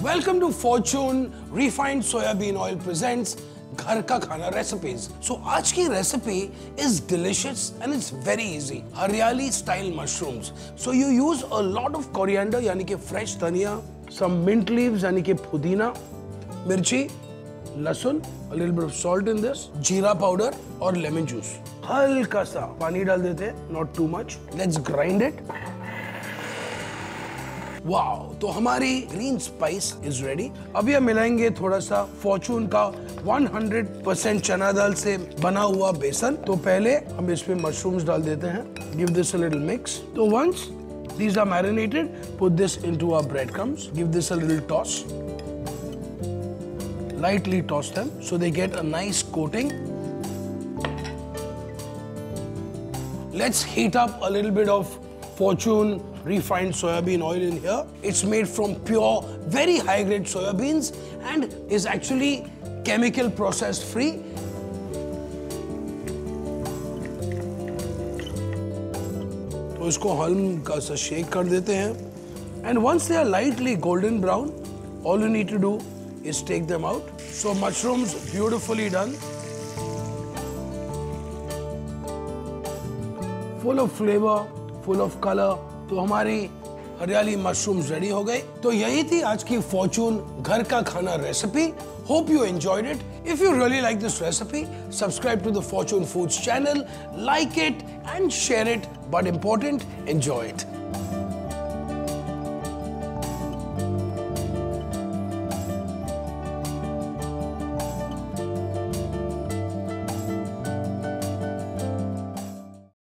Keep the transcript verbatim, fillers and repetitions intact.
Welcome to Fortune Refined Soyabean Oil presents घर का खाना recipes. So आज की recipe is delicious and it's very easy. Hariyali style mushrooms. So you use a lot of coriander यानी कि fresh धनिया, some mint leaves यानी कि पुदीना, मिर्ची, लहसुन, a little bit of salt in this, jeera powder और lemon juice. हल्का सा पानी डाल देते हैं, not too much. Let's grind it. Wow, तो हमारी ग्रीन स्पाइस इज रेडी। अभी हम मिलाएंगे थोड़ा सा फॉर्चून का सौ परसेंट चना दाल से बना हुआ बेसन। तो पहले हम इसमें मशरूम्स डाल देते हैं। Give this a little mix. तो once these are marinated, put this into our breadcrumbs. Give this a little toss. Lightly toss them so they get a nice coating. Let's heat up a little bit of Fortune refined soyabean oil in here. It's made from pure, very high grade soyabeans and is actually chemical process free. तो इसको हल्का सा shake कर देते हैं. And once they are lightly golden brown, all you need to do is take them out. So mushrooms beautifully done. Full of flavor, full of color. तो हमारी हरियाली मशरूम्स रेडी हो गए। तो यही थी आज की फॉर्चून घर का खाना recipe. Hope you enjoyed it. If you really like this recipe, subscribe to the Fortune Foods channel, like it and share it, but important, enjoy it.